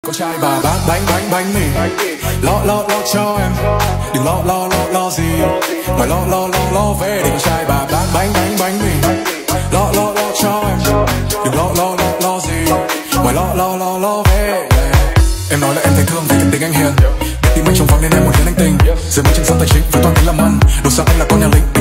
Con trai bà bán bánh mì, lo cho em, đừng lo gì, mà lo về để con trai bà bán bánh mì, lo cho em, đừng lo gì, mà lo về. Em nói là em thấy thương vì cái tính anh hiền, tim anh trong vắng nên em muốn khiến anh tình, giờ mới chân sắp tài chính với toàn tính làm ăn, đồ sang anh là con nhà lính.